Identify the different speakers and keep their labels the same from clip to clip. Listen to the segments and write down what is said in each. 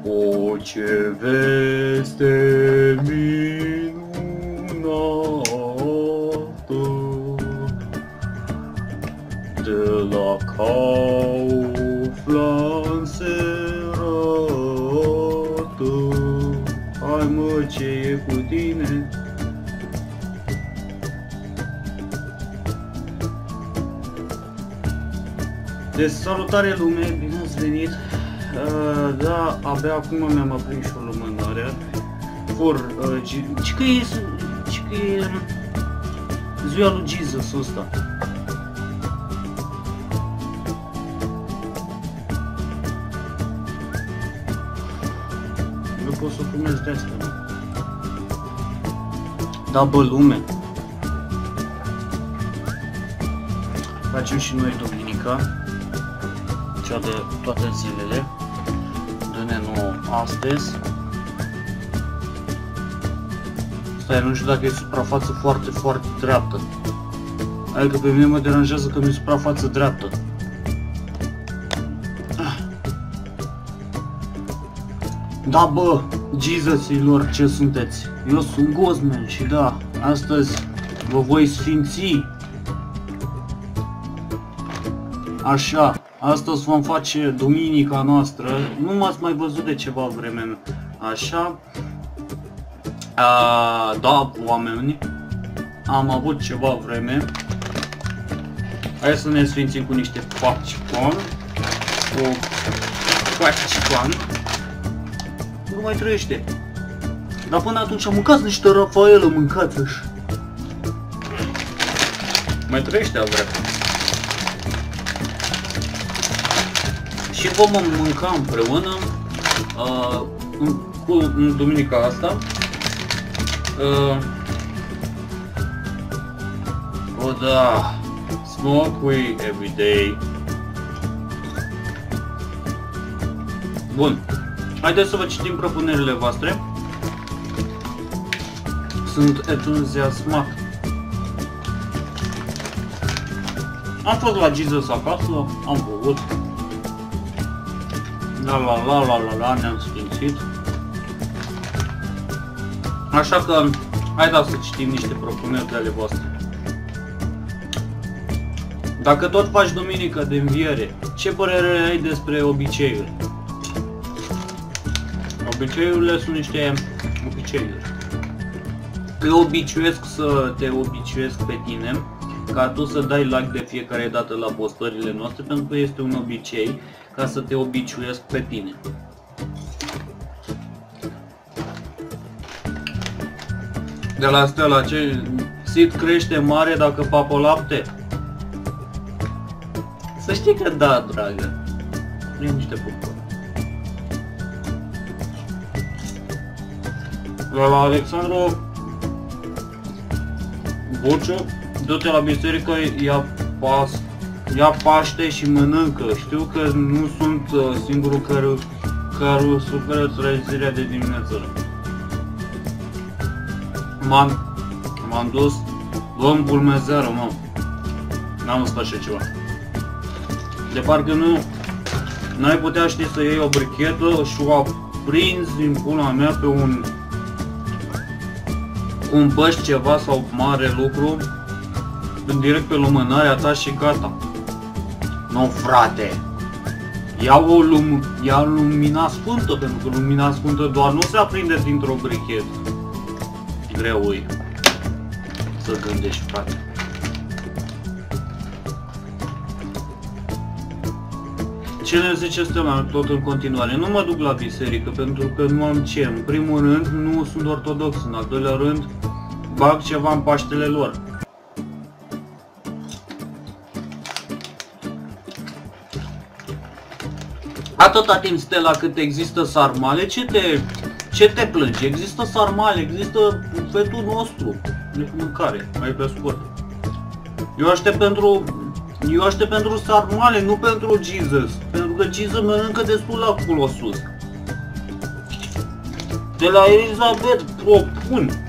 Speaker 1: O, ce veste minunată de la Kaufland se arată. Hai mă, ce e cu tine? Deci salutare lume, bine ați venit. Da, abia acum mi-am aprins și o lumânare. Ce că e ziua lui Jesus ăsta. Nu pot să fumez de asta. Da, bă, lume. Facem și noi duminica, cea de toate zilele, dă-ne nouă astăzi. Stai, nu știu dacă e suprafață foarte, foarte dreaptă. Adică pe mine mă deranjează că nu e suprafață dreaptă. Da, bă, Jesus-ilor, ce sunteți? Eu sunt Gozman și da, astăzi vă voi sfinți. Așa, astăzi vom face duminica noastră, nu m-ați mai văzut de ceva vreme, așa. Da, oameni, am avut ceva vreme. Hai să ne sfințim cu niște popcorn. Cu popcorn. Nu mai trăiește. Dar până atunci mâncați niște Rafaelă, mâncați-și. Mai trăiește, vrea. Și vom mânca împreună în duminica asta. O, da, smoke weed every day. Bun, haideți să vă citim propunerile voastre. Sunt entuziasmat. Am fost la Jesus acasă, am băut. La, ne-am sfințit. Așa că, haideți să citim niște propuneri de ale voastre. Dacă tot faci duminică de înviere, ce părere ai despre obiceiuri? Obiceiurile sunt niște obiceiuri. Eu obiceiesc să te obiceiesc pe tine, ca tu să dai like de fiecare dată la postările noastre, pentru că este un obicei ca să te obiceiesc pe tine. De la Stella, ce Sid crește mare dacă papă lapte? Să știi că da, dragă. Vrem niște popcorn. La Alexandru Buciu, du-te la biserică, ia Paște și mănâncă. Știu că nu sunt singurul care suferă trezirea de dimineață. M-am dus, luăm bulmezeară, mă. N-am văzut așa ceva. De parcă n-ai putea, ști, să iei o brichetă și o aprinzi din pula mea pe un băști ceva sau mare lucru, direct pe lumânarea ta și gata. Nu, frate, ia lumina sfântă, pentru că lumina sfântă doar nu se aprinde dintr-o brichetă. Greu e să gândești, frate. Ce ne zice Stella tot în continuare? Nu mă duc la biserică pentru că nu am ce. În primul rând nu sunt ortodox, în al doilea rând bag ceva în Paștele lor. Atâta timp, Stella, cât există sarmale, ce te plângi? Există sarmale, există fetul nostru de mâncare, mai pe scurt. Eu aștept pentru sarmale, nu pentru Jesus. Pentru că Jesus mănâncă destul acolo sus. De la Elizabeth propun.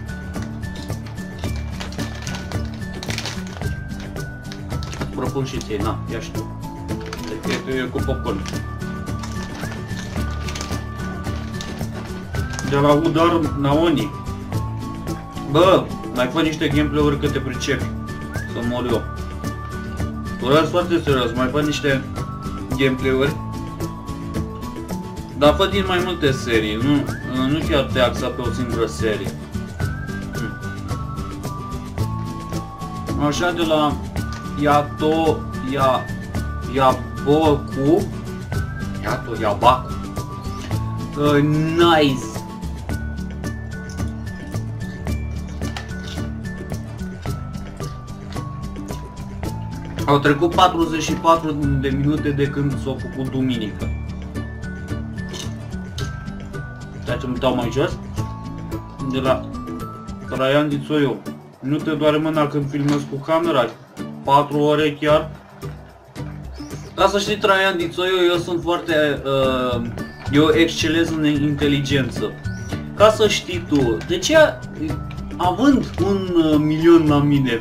Speaker 1: Propun și ție, na, ia și tu. Deci e cu popcorn. de la Udar Naoni. Bă, mai fă niște gameplay-uri că te pricepi. Să mor eu. Vorbeați foarte serios, mai fă niște gameplay-uri. Dar fă din mai multe serii, nu chiar te axa pe o singură serie. Așa de la Yabaku. Nice. Au trecut 44 de minute de când s-a făcut duminică. Ceea ce îmi dau mai jos. De la Traian Dițoiu. Nu te doare mâna când filmezi cu camera? 4 ore chiar? Ca să știi, Traian Dițoiu, eu sunt foarte... eu excelez în inteligență. Ca să știi tu, de ce, având 1.000.000 la mine,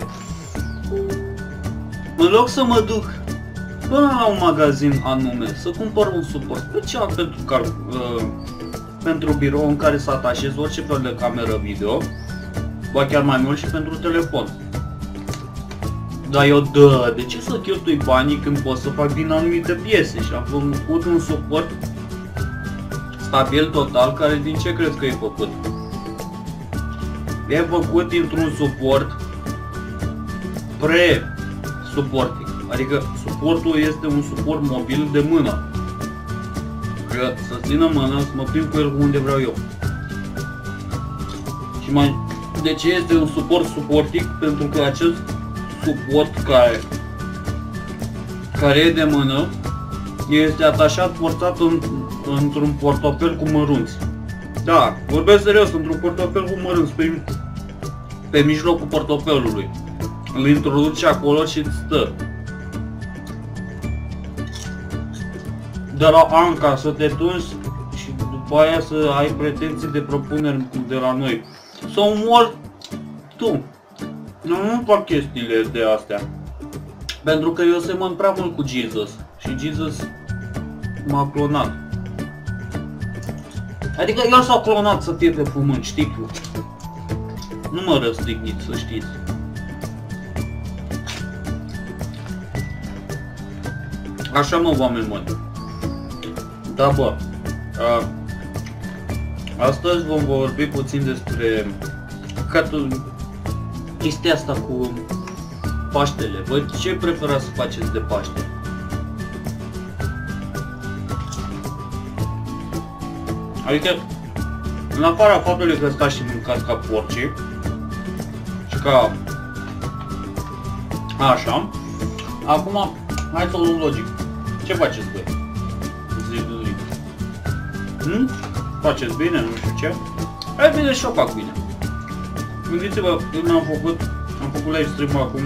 Speaker 1: în loc să mă duc până la un magazin anume, să cumpăr un suport special pentru birou în care să atașez orice fel de cameră video, ba chiar mai mult și pentru telefon. Dar eu, de ce să cheltui banii când pot să fac din anumite piese? Și am făcut un suport stabil total, care din ce crezi că e făcut? E făcut dintr-un suport pre-suportic, adică suportul este un suport mobil de mână, că să țină mână, să mă plimb cu el unde vreau eu. Și de ce este un suport suportic? Pentru că acest suport care e de mână este atașat forțat într-un portofel cu mărunți. Da, vorbesc serios, într-un portofel cu mărunți, pe mijlocul portofelului. Îl introduci acolo și îți stă. De la Anca să te tunzi și după aia să ai pretenții de propuneri de la noi. Să omori tu. Nu fac chestiile de astea. Pentru că eu semăn prea mult cu Jesus. Și Jesus m-a clonat. Adică el s-a clonat să fie pe pământ, știi tu. Nu mă răstigniți, să știți. Așa mă, oameni buni. Da, bă. Astăzi vom vorbi puțin despre chestia asta cu Paștele. Voi ce preferați să faceți de Paște? Adică, în afara faptului că stați și mâncați ca porci și ca... așa, acum hai să o luăm logic. Ce faceți voi? Zi. Faceți bine, nu știu ce? Hai bine și eu fac bine. Gândiți-vă, eu am făcut live stream acum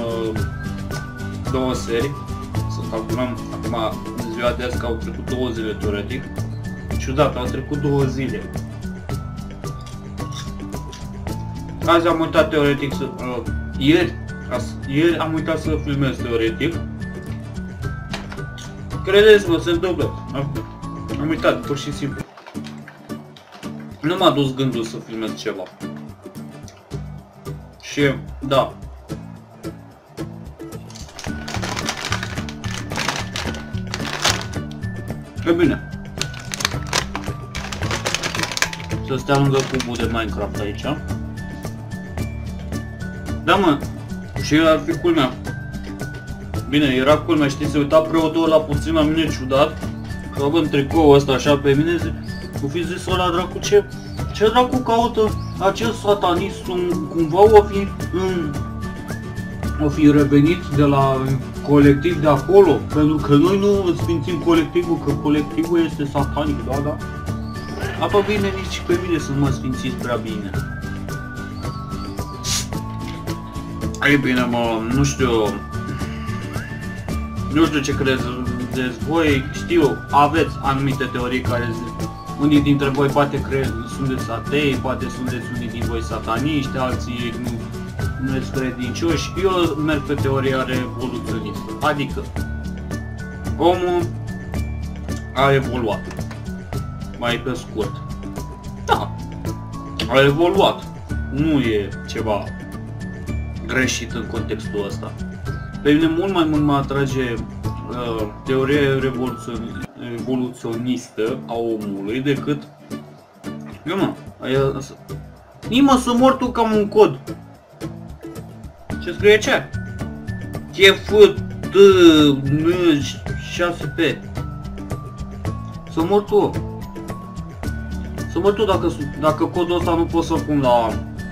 Speaker 1: 2 serii. Să calculăm acum în ziua de azi că au trecut 2 zile teoretic. Ciudat, au trecut 2 zile. Azi am uitat teoretic să... ieri am uitat să filmez teoretic. Credeți-mă, se întâmplă. Am uitat, pur și simplu. Nu m-a dus gândul să filmez ceva. Și, da. E bine. Să stea lângă cubul de Minecraft aici. Da, mă. Și ar fi culmea. Bine, era culmea, știi, se uita preotul ăla puțin la mine ciudat. Că în tricoul ăsta așa pe mine, o fi zis ăla dracu, ce dracu caută acest satanist, cumva o fi revenit de la colectiv de acolo, pentru că noi nu sfințim colectivul, că colectivul este satanic, da? Apă bine, nici pe mine să mă sfințiți prea bine. Ei bine, mă, nu știu ce credeți voi, știu, aveți anumite teorii care zic, unii dintre voi poate sunteți atei, poate sunteți unii din voi sataniști, alții nu sunteți credincioși. Eu merg pe teoria revoluționistă, adică omul a evoluat, mai pe scurt. Da, a evoluat. Nu e ceva greșit în contextul ăsta. Pe mine mult mă atrage teoria evoluționistă a omului decât... Eu mă, nimă să mor tu cam un cod. Ce scrie ce? TF, T, N, 6P. Să mor tu. Să mor tu dacă codul ăsta nu pot să-l pun la...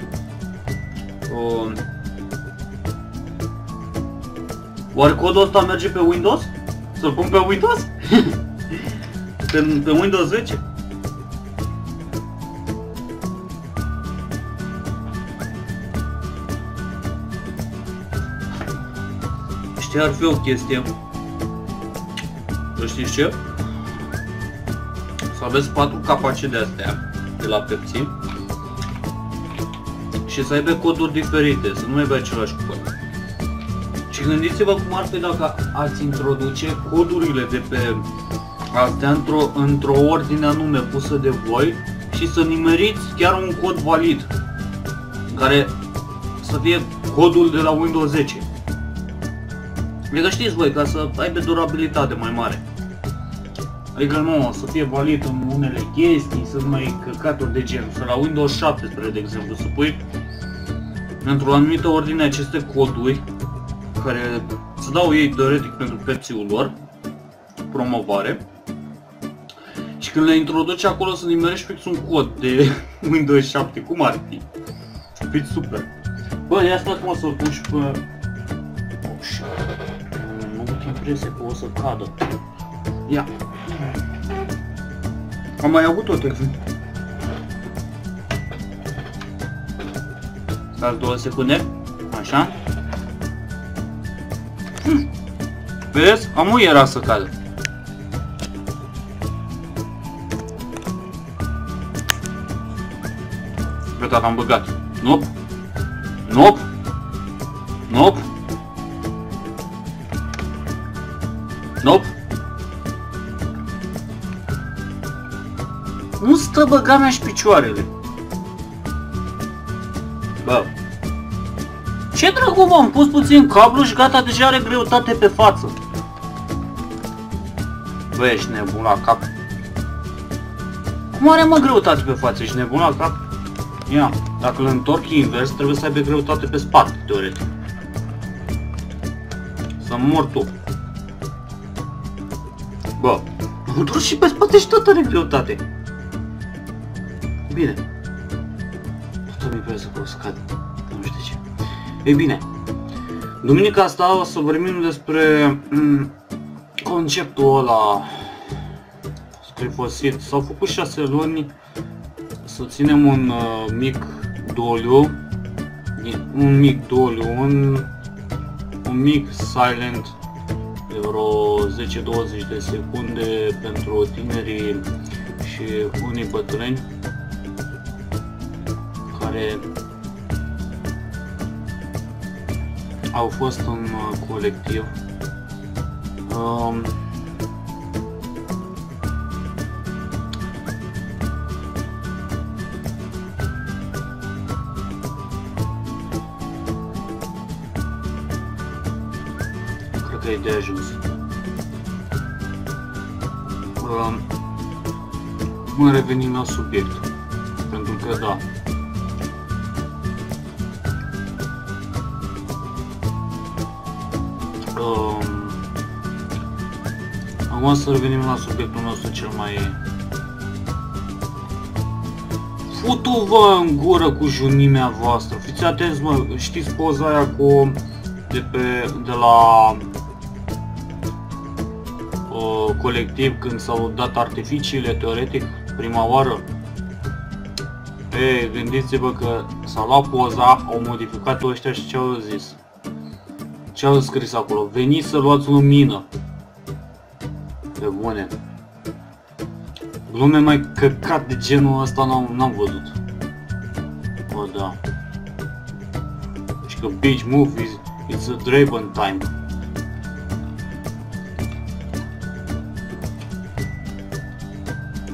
Speaker 1: Oare codul ăsta merge pe Windows? Să-l pun pe Windows? pe Windows 10? Știi, ar fi o chestie. Știți ce? Să aveți 4 capace de astea de la Pepsi și să aibă coduri diferite, să nu aibă același cod. Și gândiți-vă cum ar fi dacă ați introduce codurile de pe astea într-o ordine anume pusă de voi și să nimeriți chiar un cod valid, care să fie codul de la Windows 10. Adică știți voi, ca să aibă durabilitate mai mare. Adică nu, să fie valid în unele chestii, să nu mai căcaturi de gen, să la Windows 17, de exemplu, să pui într-o anumită ordine aceste coduri care să dau ei teoretic pentru Pepsi-ul lor, promovare, și când le introduci acolo să nimerești fix un cod de Windows 7, cum ar fi? Fiți super! Bă, ia stați mă să-l pun și pe... Oh, shit. Nu am impresia că o să cadă. Ia! Am mai avut o tehnică. Stați 2 secunde. Așa. Vedeți? Amu era să cadă. Gata, am băgat. Nop. Nop. Nop. Nop. Nu stă băga mea și picioarele. Bă. Ce dracu, m-am pus puțin cablu și gata, deja are greutate pe față. Bă, ești nebun la cap. Cum are mă greutate pe față? Ești nebun la cap? Ia, dacă îl întorc invers, trebuie să aibă greutate pe spate, teoretic. Să mor tu. Bă, am întors și pe spate și tot are greutate. Bine. Tot mi pare că o să cad. Nu știu ce. Ei bine, duminica asta o să vorbim despre conceptul ăla scrifosit. S-au făcut 6 luni să ținem un mic doliu, un mic silent de vreo 10-20 de secunde pentru tinerii și unii bătrâni care au fost în colectiv. Cred că e de ajuns. Mă revenim la subiect, pentru că da. Acum să revenim la subiectul nostru cel mai... Futu-vă în gură cu junimea voastră, fiți atenți mă, știți poza aia cu... de la... colectiv când s-au dat artificiile, teoretic, prima oară? Ei, gândiți-vă că s-a luat poza, au modificat-o ăștia și ce au zis? Ce au scris acolo? Veniți să luați lumină. Pe bune. Glume mai căcat de genul ăsta n-am văzut. O, da. Și că Beach Movies, it's a Draven time.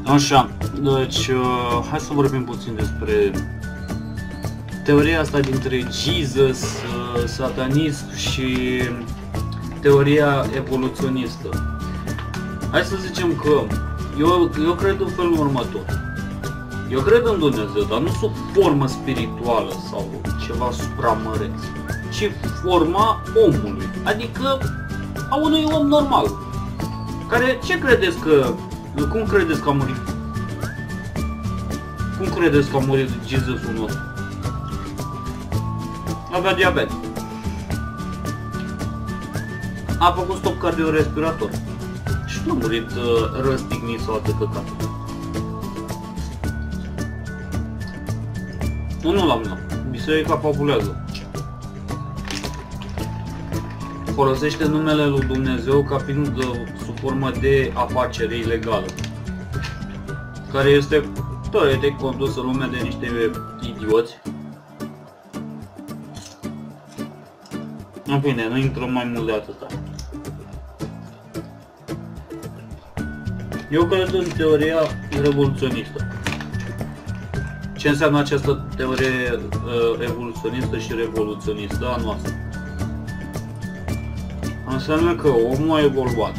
Speaker 1: Așa, deci hai să vorbim puțin despre teoria asta dintre Jesus, satanism și teoria evoluționistă. Hai să zicem că eu cred în felul următor. Eu cred în Dumnezeu, dar nu sub formă spirituală sau ceva supramăreț, ci forma omului, adică a unui om normal. Care, ce credeți că, cum credeți că a murit? Cum credeți că a murit Jezusul nostru? Avea diabet. A făcut stop cardiorespirator. Și nu a murit răstignit sau alte căcate. Unul la mână. Biserica fabulează. Folosește numele lui Dumnezeu ca fiind sub formă de afacere ilegală, care este teoretic condusă lumea de niște idioți. În fine, nu intrăm mai mult de atâta. Eu cred în teoria revoluționistă. Ce înseamnă această teorie evoluționistă și revoluționistă a noastră? Înseamnă că omul a evoluat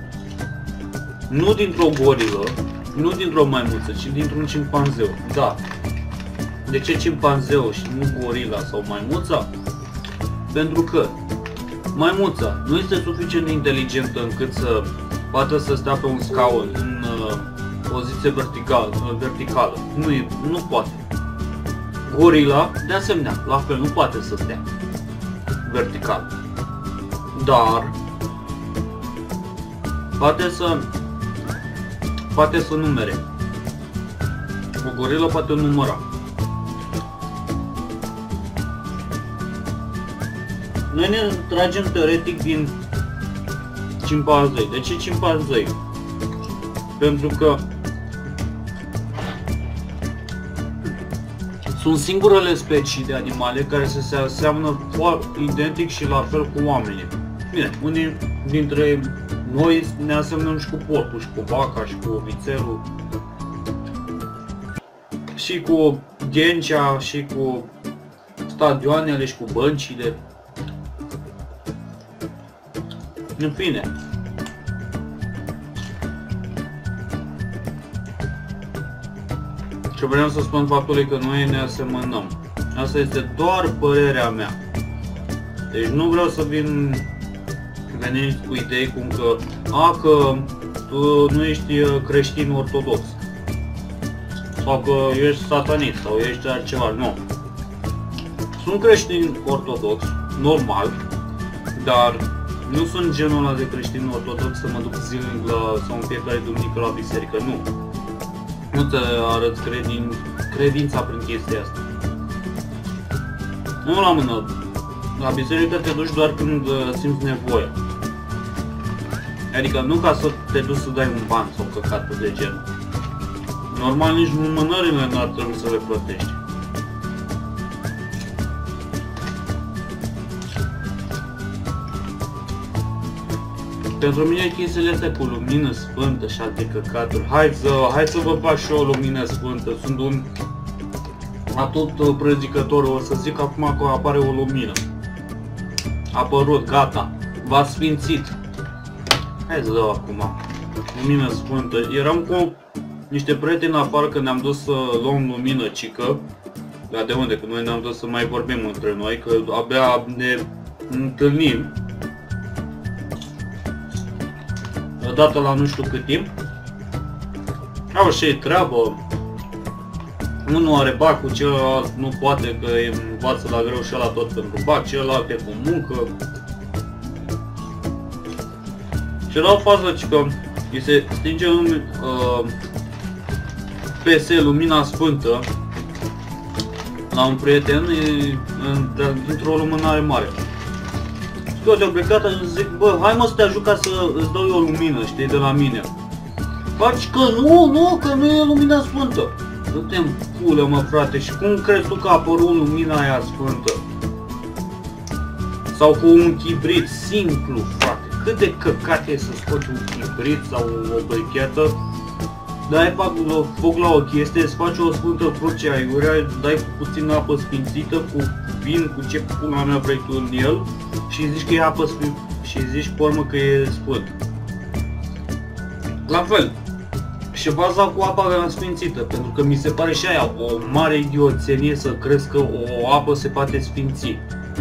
Speaker 1: nu dintr-o gorilă, nu dintr-o maimuță, ci dintr-un cimpanzeu. Da. De ce cimpanzeu și nu gorila sau maimuța? Pentru că maimuța nu este suficient de inteligentă încât să poată să stea pe un scaun în poziție verticală. Nu poate. Gorila, de asemenea, la fel, nu poate să stea vertical. Dar poate să numere. O gorilă poate număra. Noi ne tragem teoretic din cimpanzei. De ce cimpanzei? Pentru că sunt singurele specii de animale care se aseamănă identic și la fel cu oamenii. Bine, unii dintre noi ne asemănăm și cu porcul, și cu vaca, și cu vițelul, și cu ghencea, și cu stadioanele, și cu băncile. În fine. Ce vreau să spun faptului că noi ne asemănăm. Asta este doar părerea mea. Deci nu vreau să veniți cu idei cum că că tu nu ești creștin ortodox sau că ești satanist sau ești altceva. Nu. Sunt creștin ortodox, normal, dar nu sunt genul ăla de creștin ortodox să mă duc zilnic sau în fiecare duminică la biserică. Nu. Nu te arăți credința prin chestia asta. Nu la mână. La biserică te duci doar când simți nevoie. Adică nu ca să te duci să dai un ban sau căcatul de genul. Normal nici lumânările n-ar trebui să le plătești. Pentru mine chestiile astea cu lumină sfântă și alte căcaturi. Hai să vă fac și o lumină sfântă. Sunt un atât predicător, o să zic acum că apare o lumină. A apărut, gata, v-a sfințit. Hai să dau acum lumină sfântă. Eram cu niște prieteni afară că ne-am dus să luăm lumină cică. Dar de unde? Că noi ne-am dus să mai vorbim între noi, că abia ne întâlnim odată la nu știu cât timp. Au și treabă. Unul are bacul, celălalt nu poate că învață la greu și ăla tot pentru bac, celălalt e cu muncă. Și la o fază că îi se stinge PS lumina sfântă la un prieten dintr-o lumânare mare. Și eu te-am plecat și zic, bă, hai mă să te ajut ca să îți dau eu o lumină, știi, de la mine. Faci că nu, că nu e lumina sfântă. Du-te-n pulă, mă, frate, și cum crezi tu că a apărut lumina aia sfântă? Sau cu un chibrit simplu, frate. Cât de căcat e să scoți un chibrit sau o brichetă dai foc la o chestie, îți faci o sfântă cruce aiurea, dai cu puțină apă sfințită, cu vin, cu ce pula mea vrei tu în el și zici că e apă și zici pe urmă că e sfânt. La fel, și baza cu apa sfințită, pentru că mi se pare și aia o mare idioțenie să crezi că o apă se poate sfinți.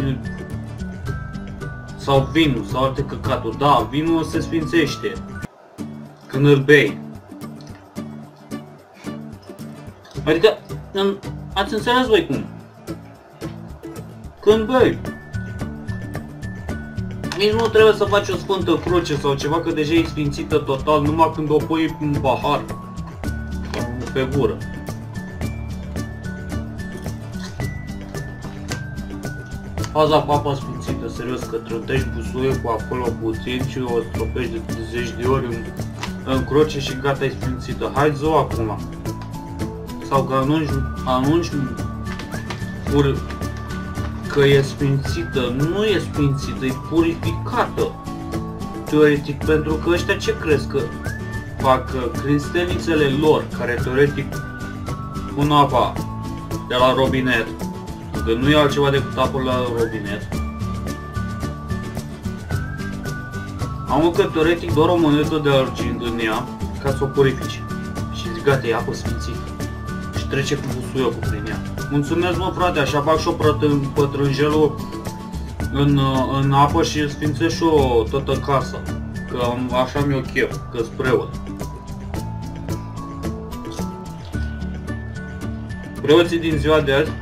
Speaker 1: Sau vinul, sau alte căcaturi. Da, vinul se sfințește când îl bei. Adică, ați înțeles voi cum? Când bei. Nici nu trebuie să faci o sfântă cruce sau ceva, că deja e sfințită total, numai când o pui în pahar sau pe gură. Faza cu apa sfințită, serios, că trântești busuiecul acolo puțin și o stropești de 10 de ori în cruce și gata, e sfințită. Hai zi-o acum. Sau că anunci că e sfințită, nu e sfințită, e purificată. Teoretic, pentru că ăștia ce crezi că fac cristelițele lor, care teoretic pun apa de la robinet, că nu e altceva decât apă la robinet. Am că teoretic doar o monetă de argint în ea ca să o purifici. Și zic, gata, e apă sfințită. Și trece cu busuiocul prin ea. Mulțumesc, mă, frate, așa bag și-o pătrânjelul în apă și sfințesc și-o toată casa. Că așa mi-o chef, că-s preot. Preoții din ziua de azi,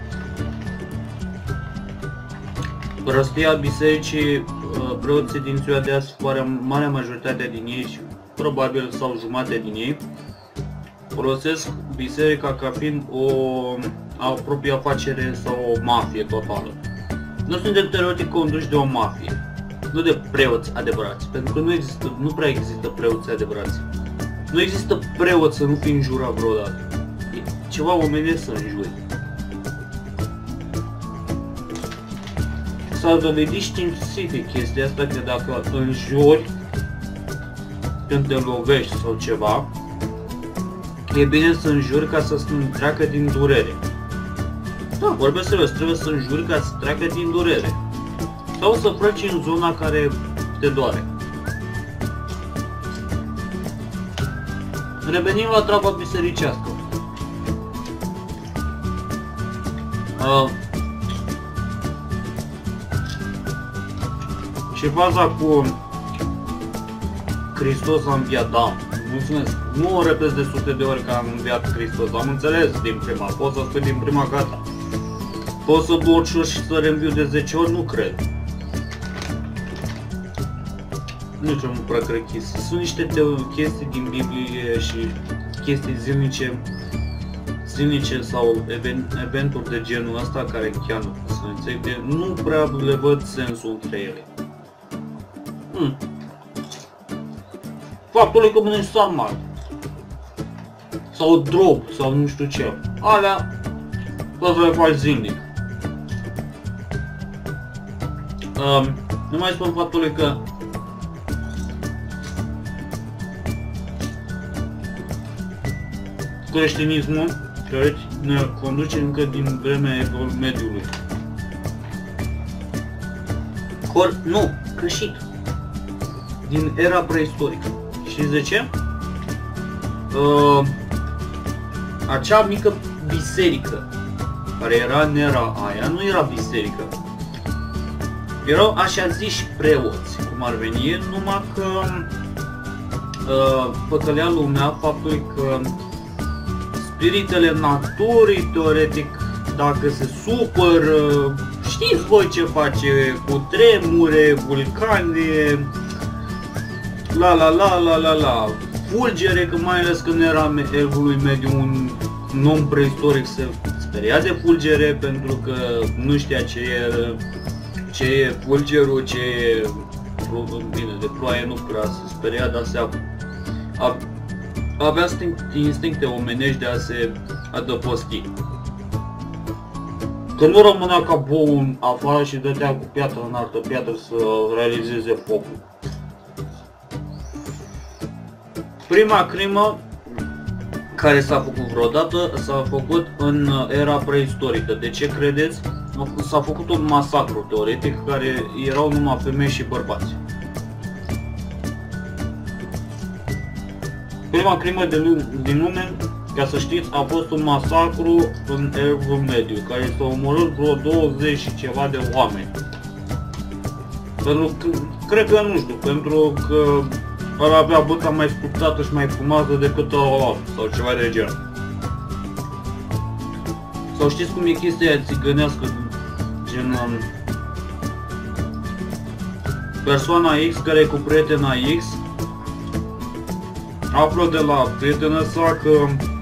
Speaker 1: prostia bisericii, preoții din ziua de azi, marea majoritate din ei și probabil sau jumate din ei, folosesc biserica ca fiind o proprie afacere sau o mafie totală. Nu suntem teoretic conduși de o mafie, nu de preoți adevărați, pentru că nu prea există preoți adevărați. Nu există preoți să nu fi înjurat vreodată. E ceva omenesc să înjuri. S-a dovedit științific chestia asta, că dacă înjuri când te lovești sau ceva, e bine să înjuri ca să treacă din durere. Da, vorbesc serios, trebuie să înjuri ca să treacă din durere. Sau să frăci în zona care te doare. Revenim la treaba bisericească. Și faza cu Hristos a înviat, da, mulțumesc. Nu o repet de sute de ori că a înviat Hristos, am înțeles din prima, pot să spui din prima, gata. Pot să duc și să reînviu de 10 ori, nu cred. Nu știu, nu prea cred chestii. Sunt niște chestii din Biblie și chestii zilnice sau eventuri de genul ăsta care chiar nu pot să înțeleg, nu prea le văd sensul între ele. Faptul că mănânci sarmale sau drop sau nu știu ce, alea poți să le faci zilnic. Nu mai spun faptul că creștinismul ne conduce încă din vremea mediului. Nu, greșit. Din era preistorică. Știți de ce? Acea mică biserică care era în era aia, nu era biserică. Erau așa ziși preoți, cum ar veni, numai că păcălea lumea faptul că spiritele naturii, teoretic, dacă se supără, știți voi ce face, cu tremure, vulcane, la, fulgere, că mai ales când era evului mediu un om preistoric se speria de fulgere pentru că nu știa ce e fulgerul, ce e, bine, de ploaie nu prea se speria, dar avea instincte omenești de a se adăposti. Că nu rămânea ca bou afară și dădea cu piatră în altă piatră să realizeze focul. Prima crimă care s-a făcut vreodată, s-a făcut în era preistorică. De ce credeți? S-a făcut un masacru teoretic, care erau numai femei și bărbați. Prima crimă din lume, ca să știți, a fost un masacru în Evul Mediu, care s-a omorât vreo 20 și ceva de oameni. Pentru că, cred că nu știu, pentru că ar avea băta mai sculptată și mai frumoasă decât ăla sau ceva de genul. Sau știți cum e chestia aia țigănească, gen persoana X care e cu prietena X află de la prietena sa că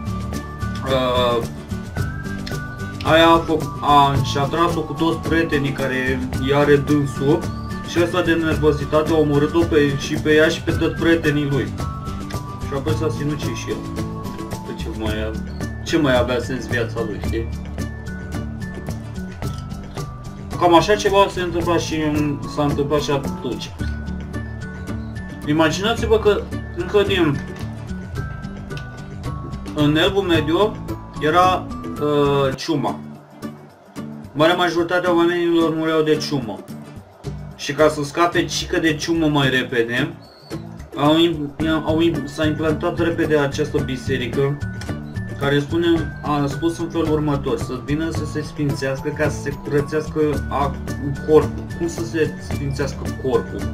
Speaker 1: aia și-a tras-o cu toți prietenii care i-are dânsul și ăsta de nervozitate a omorât-o și pe ea și pe toți prietenii lui. Și apoi s-a sinucis și el. Ce mai avea sens viața lui, știi? Cam așa ceva s-a întâmplat și atunci. Imaginați-vă că încă în Evul Mediu era ciuma. Marea majoritatea oamenilor mureau de ciumă. Și ca să scape cică de ciumă mai repede, s-a implantat repede această biserică care a spus în felul următor: să vină să se sfințească ca să se curățească corpul. Cum să se sfințească corpul?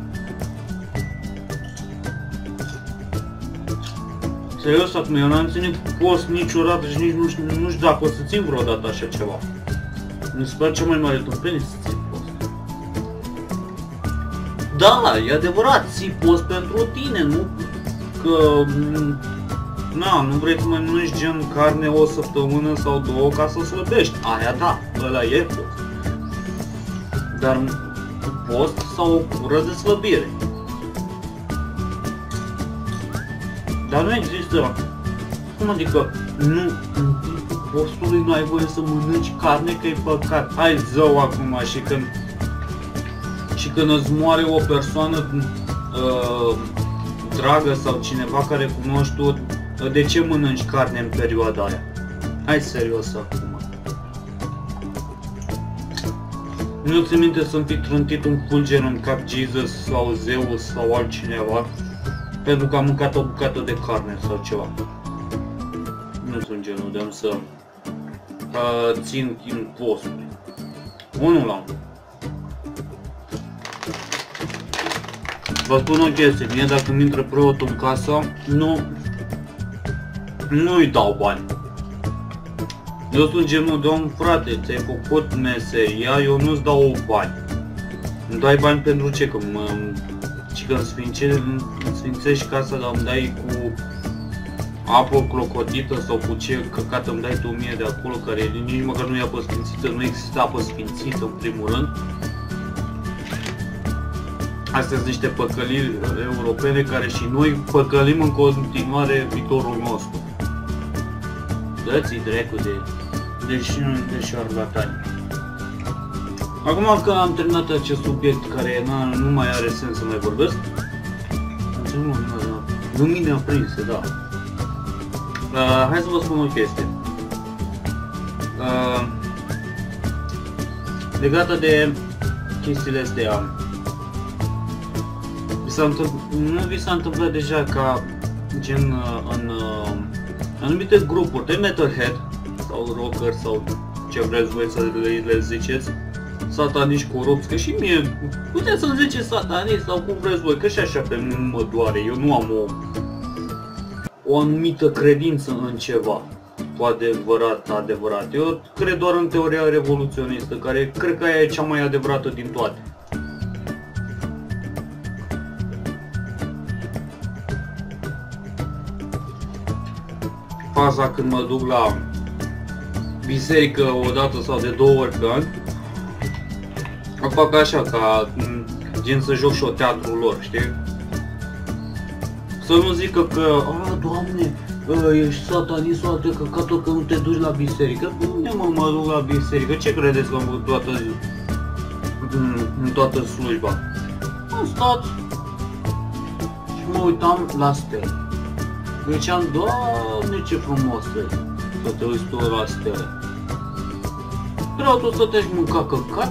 Speaker 1: Serios acum, eu n-am ținut post niciodată și nici nu știu dacă o să țin vreodată așa ceva. Mi se pare cea mai mare tâmpenie să țin post. Da, e adevărat, ții post pentru tine, nu că... Na, nu vrei să mai mănânci gen carne o săptămână sau două ca să slăbești. Aia da, ăla e post. Dar post sau o cură de slăbire. Dar nu există. Cum adică, nu, în timpul postului nu ai voie să mănânci carne, că e păcat. Hai zău acum și când îți moare o persoană dragă sau cineva care cunoști tu, de ce mănânci carne în perioada aia? Hai serios acum. Nu ți minte să-mi fi trântit un fulger în cap Jesus sau Zeus sau altcineva pentru că am mâncat o bucată de carne sau ceva. Nu sunt genul de să țin timp postului. Unul la unul. Vă spun o chestie, mie dacă mi intră preotul în casă, nu-i dau bani. Eu sunt genul de om, frate, ți-ai făcut meseria, eu nu-ți dau bani. Îmi dai bani pentru ce? Că îmi sfințești casa, dar îmi dai cu apă clocotită sau cu ce căcat îmi dai tu mie de acolo, care nici măcar nu e apă sfințită, nu există apă sfințită în primul rând. Astea sunt niște păcăliri europene care și noi păcălim în continuare viitorul nostru. Dă-ți-i dracu de șarlatani. Acum că am terminat acest subiect care nu mai are sens să mai vorbesc. Lumine aprinse, da. Hai să vă spun o chestie. Legată de chestiile astea. Nu vi s-a întâmplat deja ca gen în anumite grupuri de metalhead sau rocker sau ce vreți voi să le ziceți, sataniști corupți, că și mie puteți să-l ziceți satanist sau cum vreți voi, că și așa pe mine nu mă doare, eu nu am o anumită credință în ceva cu adevărat. Eu cred doar în teoria revoluționistă, care cred că aia e cea mai adevărată din toate. Faza când mă duc la biserică o dată sau de 2 ori pe an, o fac așa, ca gen să joc și o teatrul lor, știi? Să nu zică că, Doamne, ești satanist sau alte căcaturi că nu te duci la biserică. Bine mă duc la biserică, ce credeți că am făcut în toată slujba? Am stat și mă uitam la stele. Ziceam, Doamne, ce frumos e să te uiți tu la stele. Vreau tu să te-și mânca căcat.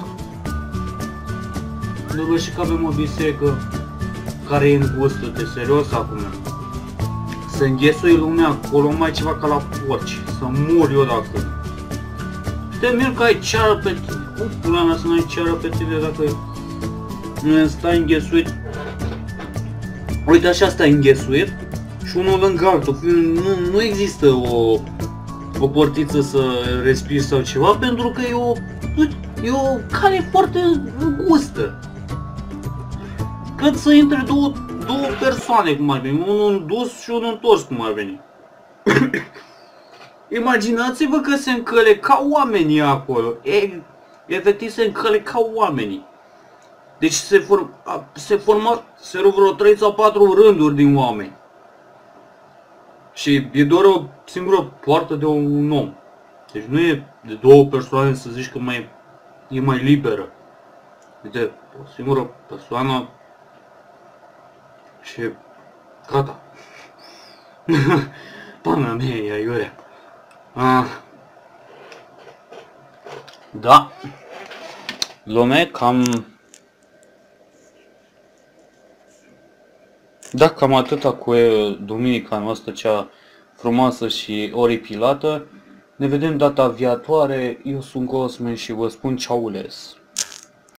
Speaker 1: După și că avem o biserică care e îngustă, de serios acum. Să înghesui lumea acolo mai ceva ca la porci, să mor eu dacă. Te mir că ai ceară pe tine. Cum pula mea să n-ai ceară pe tine dacă nu stai înghesuit? Uite așa stai înghesuit și unul lângă altul. Nu există o portiță să respiri sau ceva pentru că e o cale foarte îngustă. Cât să intre două persoane cum ar veni, unul dus și unul întors cum ar veni. Imaginați-vă că se încălecau oamenii acolo, efectiv se încălecau oamenii. Deci se rup vreo 3 sau 4 rânduri din oameni. Și e doar o singură poartă de un om. Deci nu e de două persoane să zici că e mai liberă. Uite, o singură persoană și gata. Pana mea e aiurea. Da. Lume, cam... Da, cam atâta cu duminica noastră cea frumoasă și oripilată. Ne vedem data viitoare. Eu sunt Cosmen și vă spun ceaules.